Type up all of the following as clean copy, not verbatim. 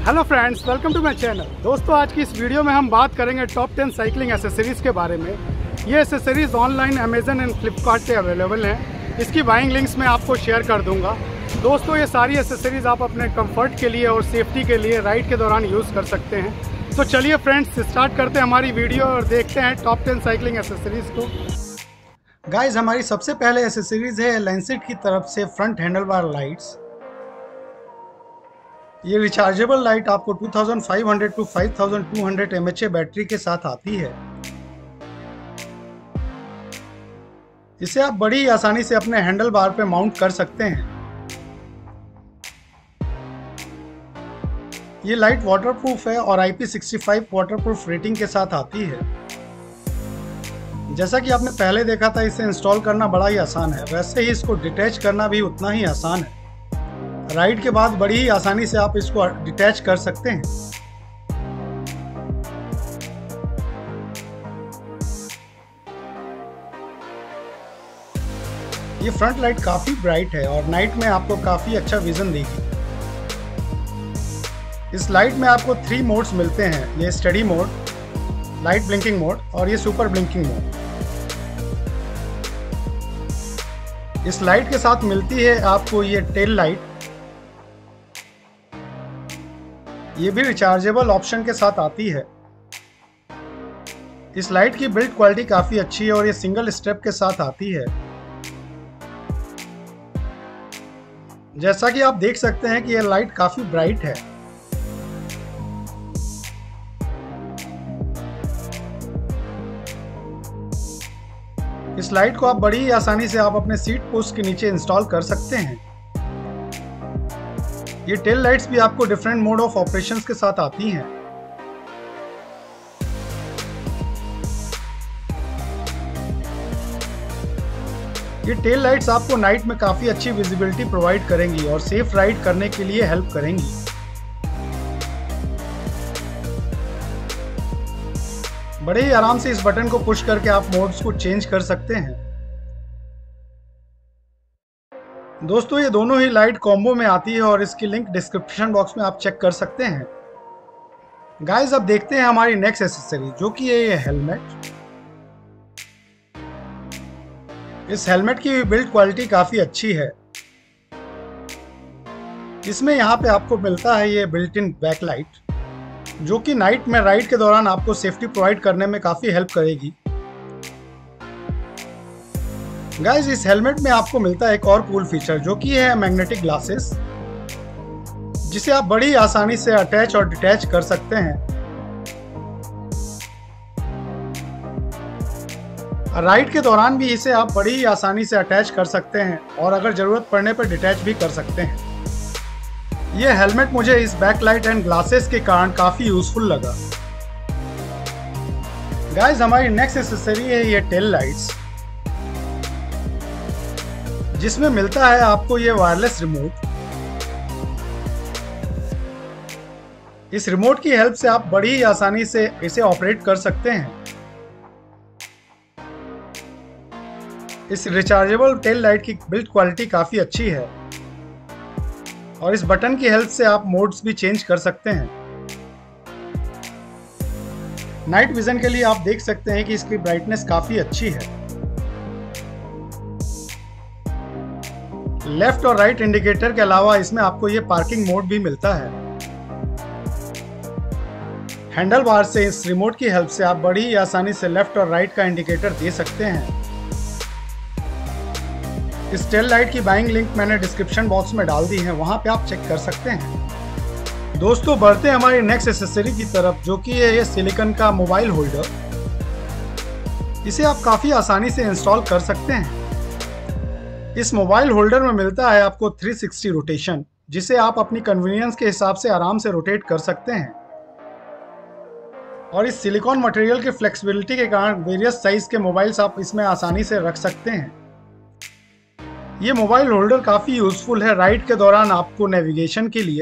Hello friends, welcome to my channel. दोस्तों, आज की इस वीडियो में हम बात करेंगे टॉप 10 साइकिलिंग एसेसरीज़ के बारे में। ये accessories online Amazon and Flipkart पे अवेलेबल हैं। इसकी बाइंग लिंक्स मैं आपको शेयर कर दूंगा। दोस्तों, ये सारी एसेसरीज़ आप अपने कंफर्ट के लिए और सेफ्टी के लिए राइड के दौरान यूज़ कर सकते हैं। तो चलिए फ्रेंड्स, स्टार्ट करते हैं हमारी वीडियो और देखते हैं टॉप 10 साइकिलिंग एसेसरीज़ को। गाइज, हमारी सबसे पहले एसेसरीज़ है लेंसिट की तरफ से फ्रंट हैंडल बार लाइट्स। ये रिचार्जेबल लाइट आपको 2500 टू 5200 mAh बैटरी के साथ आती है। इसे आप बड़ी आसानी से अपने हैंडल बार पे माउंट कर सकते हैं। ये लाइट वाटरप्रूफ है और IP65 वाटरप्रूफ रेटिंग के साथ आती है। जैसा कि आपने पहले देखा था, इसे इंस्टॉल करना बड़ा ही आसान है, वैसे ही इसको डिटैच करना भी उतना ही आसान है। राइड के बाद बड़ी ही आसानी से आप इसको डिटैच कर सकते हैं। ये फ्रंट लाइट काफी ब्राइट है और नाइट में आपको काफी अच्छा विजन देगी। इस लाइट में आपको 3 मोड्स मिलते हैं। ये steady mode, light blinking mode और ये सुपर ब्लिंकिंग मोड। इस लाइट के साथ मिलती है आपको ये टेल लाइट। ये भी रिचार्जेबल ऑप्शन के साथ आती है। इस लाइट की बिल्ड क्वालिटी काफी अच्छी है और ये सिंगल स्टेप के साथ आती है। जैसा कि आप देख सकते हैं कि ये लाइट काफी ब्राइट है। इस लाइट को आप बड़ी ही आसानी से आप अपने सीट पोस्ट के नीचे इंस्टॉल कर सकते हैं। ये टेल लाइट्स भी आपको डिफरेंट मोड ऑफ ऑपरेशंस के साथ आती हैं। ये टेल लाइट्स आपको नाइट में काफी अच्छी विजिबिलिटी प्रोवाइड करेंगी और सेफ राइड करने के लिए हेल्प करेंगी। बड़े ही आराम से इस बटन को पुश करके आप मोड्स को चेंज कर सकते हैं। दोस्तों, ये दोनों ही लाइट कॉम्बो में आती है और इसकी लिंक डिस्क्रिप्शन बॉक्स में आप चेक कर सकते हैं। गाइस, अब देखते हैं हमारी नेक्स्ट एसेसरी, जो कि है ये हेलमेट। इस हेलमेट की बिल्ड क्वालिटी काफी अच्छी है। इसमें यहाँ पे आपको मिलता है ये बिल्ट इन बैक लाइट, जो कि नाइट में राइड के दौरान आपको सेफ्टी प्रोवाइड करने में काफी हेल्प करेगी। गाइस, इस हेलमेट में आपको मिलता है एक और कूल फीचर, जो कि है मैग्नेटिक ग्लासेस, जिसे आप बड़ी आसानी से अटैच और डिटैच कर सकते हैं। राइड के दौरान भी इसे आप बड़ी ही आसानी से अटैच कर सकते हैं और अगर जरूरत पड़ने पर डिटैच भी कर सकते हैं। यह हेलमेट मुझे इस बैक लाइट एंड ग्लासेस के कारण काफी यूजफुल लगा। गाइस, हमारी नेक्स्ट एक्सेसरी है ये टेल लाइट्स, जिसमें मिलता है आपको ये वायरलेस रिमोट। इस रिमोट की हेल्प से आप बड़ी ही आसानी से इसे ऑपरेट कर सकते हैं। इस रिचार्जेबल टेल लाइट की बिल्ड क्वालिटी काफी अच्छी है और इस बटन की हेल्प से आप मोड्स भी चेंज कर सकते हैं। नाइट विजन के लिए आप देख सकते हैं कि इसकी ब्राइटनेस काफी अच्छी है। लेफ्ट और राइट इंडिकेटर के अलावा इसमें आपको ये पार्किंग मोड भी मिलता है। हैंडल बार से इस रिमोट की हेल्प से आप बड़ी ही आसानी से लेफ्ट और राइट का इंडिकेटर दे सकते हैं। इस टेल लाइट की बाइंग लिंक मैंने डिस्क्रिप्शन बॉक्स में डाल दी है, वहां पे आप चेक कर सकते हैं। दोस्तों, बढ़ते हैं हमारी नेक्स्ट एक्सेसरी की तरफ, जो कि है ये सिलिकॉन का मोबाइल होल्डर। इसे आप काफी आसानी से इंस्टॉल कर सकते हैं। इस मोबाइल होल्डर में मिलता है आपको 360 रोटेशन, जिसे आप अपनी कन्वीनियंस के हिसाब से आराम से रोटेट कर सकते हैं। और इस सिलिकॉन मटेरियल की फ्लेक्सिबिलिटी के कारण वेरियस साइज के मोबाइल्स आप इसमें आसानी से रख सकते हैं। ये मोबाइल होल्डर काफी यूजफुल है राइड के दौरान आपको नेविगेशन के लिए।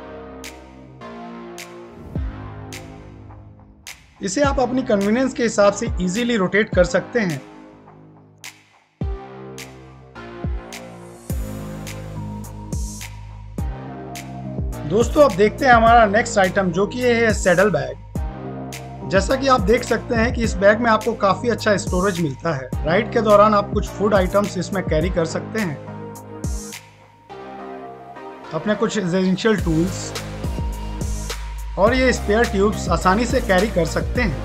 इसे आप अपनी कन्वीनियंस के हिसाब से इजीली रोटेट कर सकते हैं। दोस्तों अब देखते हैं हमारा नेक्स्ट आइटम, जो कि है सैडल बैग। जैसा कि आप देख सकते हैं कि इस बैग में आपको काफ़ी अच्छा स्टोरेज मिलता है। राइड के दौरान आप कुछ फूड आइटम्स इसमें कैरी कर सकते हैं, अपने कुछ एसेंशियल टूल्स और ये स्पेयर ट्यूब्स आसानी से कैरी कर सकते हैं।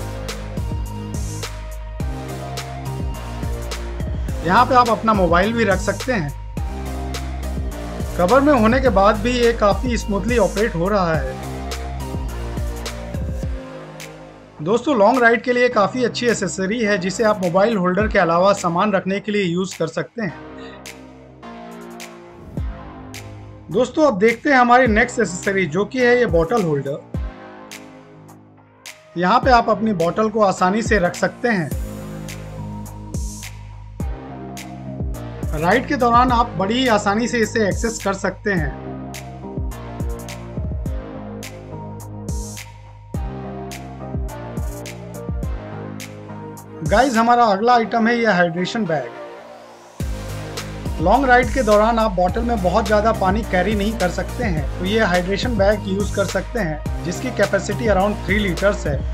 यहाँ पे आप अपना मोबाइल भी रख सकते हैं। कवर में होने के बाद भी ये काफ़ी स्मूथली ऑपरेट हो रहा है। दोस्तों लॉन्ग राइड के लिए काफ़ी अच्छी एसेसरी है, जिसे आप मोबाइल होल्डर के अलावा सामान रखने के लिए यूज़ कर सकते हैं। दोस्तों अब देखते हैं हमारी नेक्स्ट एसेसरी, जो कि है ये बॉटल होल्डर। यहाँ पे आप अपनी बॉटल को आसानी से रख सकते हैं। राइड के दौरान आप बड़ी आसानी से इसे एक्सेस कर सकते हैं। गाइस हमारा अगला आइटम है यह हाइड्रेशन बैग। लॉन्ग राइड के दौरान आप बॉटल में बहुत ज़्यादा पानी कैरी नहीं कर सकते हैं, तो ये हाइड्रेशन बैग यूज़ कर सकते हैं, जिसकी कैपेसिटी अराउंड 3 लीटर्स है।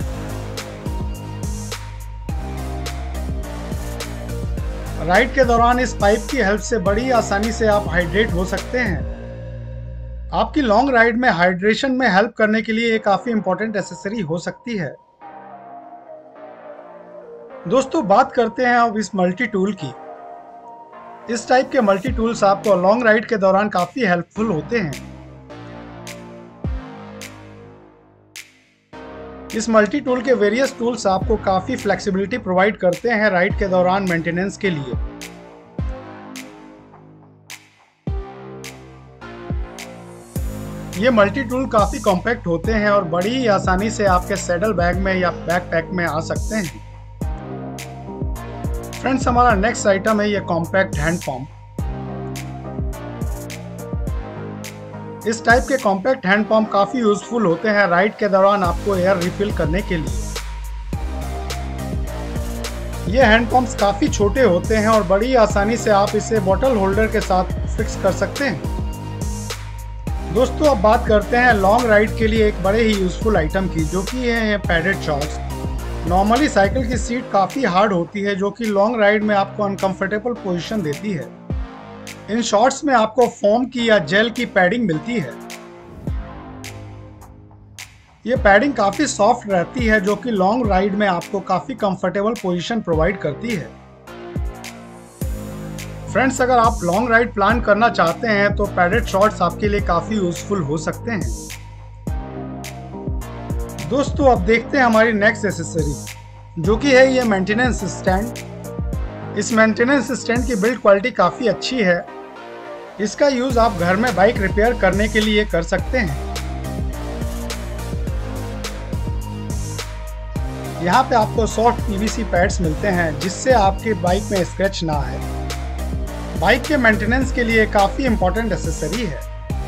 राइड के दौरान इस पाइप की हेल्प से बड़ी आसानी से आप हाइड्रेट हो सकते हैं। आपकी लॉन्ग राइड में हाइड्रेशन में हेल्प करने के लिए ये काफ़ी इंपॉर्टेंट एसेसरी हो सकती है। दोस्तों बात करते हैं अब इस मल्टी टूल की। इस टाइप के मल्टी टूल्स आपको लॉन्ग राइड के दौरान काफी हेल्पफुल होते हैं। इस मल्टी टूल के वेरियस टूल्स आपको काफी फ्लेक्सिबिलिटी प्रोवाइड करते हैं राइड के दौरान मेंटेनेंस के लिए। ये मल्टी टूल काफी कॉम्पैक्ट होते हैं और बड़ी ही आसानी से आपके सैडल बैग में या बैकपैक में आ सकते हैं। फ्रेंड्स हमारा नेक्स्ट आइटम है ये कॉम्पैक्ट हैंड पंप। इस टाइप के कॉम्पैक्ट हैंड पंप काफी यूजफुल होते हैं राइड के दौरान आपको एयर रिफिल करने के लिए। ये हैंड पंप्स काफी छोटे होते हैं और बड़ी आसानी से आप इसे बॉटल होल्डर के साथ फिक्स कर सकते हैं। दोस्तों अब बात करते हैं लॉन्ग राइड के लिए एक बड़े ही यूजफुल आइटम की, जो कि है पैडेड शॉर्ट्स। नॉर्मली साइकिल की सीट काफ़ी हार्ड होती है, जो कि लॉन्ग राइड में आपको अनकंफर्टेबल पोजीशन देती है। इन शॉर्ट्स में आपको फोम की या जेल की पैडिंग मिलती है। ये पैडिंग काफ़ी सॉफ्ट रहती है, जो कि लॉन्ग राइड में आपको काफ़ी कंफर्टेबल पोजीशन प्रोवाइड करती है। फ्रेंड्स अगर आप लॉन्ग राइड प्लान करना चाहते हैं तो पैडेड शॉर्ट्स आपके लिए काफ़ी यूजफुल हो सकते हैं। दोस्तों अब देखते हैं हमारी नेक्स्ट एसेसरी, जो कि है ये मेंटेनेंस स्टैंड। इस मेंटेनेंस स्टैंड की बिल्ड क्वालिटी काफ़ी अच्छी है। इसका यूज़ आप घर में बाइक रिपेयर करने के लिए कर सकते हैं। यहाँ पे आपको सॉफ्ट पीवीसी पैड्स मिलते हैं, जिससे आपकी बाइक में स्क्रैच ना आए। बाइक के मेंटेनेंस के लिए काफ़ी इंपॉर्टेंट एसेसरी है।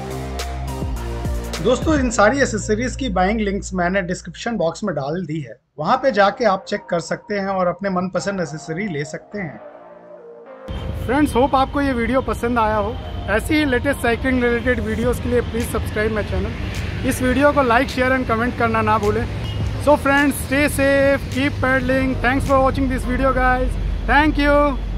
दोस्तों इन सारी एसेसरीज की बाइंग लिंक्स मैंने डिस्क्रिप्शन बॉक्स में डाल दी है, वहां पे जाके आप चेक कर सकते हैं और अपने मनपसंद एसेसरी ले सकते हैं। फ्रेंड्स होप आपको ये वीडियो पसंद आया हो। ऐसी ही लेटेस्ट साइकिलिंग रिलेटेड वीडियोस के लिए प्लीज़ सब्सक्राइब माई चैनल। इस वीडियो को लाइक शेयर एंड कमेंट करना ना भूलें। So friends stay safe, keep pedalling. Thanks for watching this video guys. Thank you.